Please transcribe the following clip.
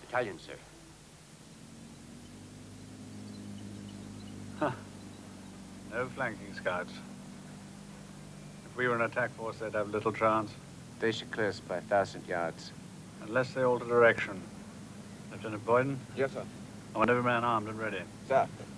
Italian, sir. Huh. No flanking scouts. If we were an attack force, they'd have little chance. They should clear us by 1,000 yards. Unless they alter direction. Lieutenant Boyden? Yes, sir. I want every man armed and ready. Sir.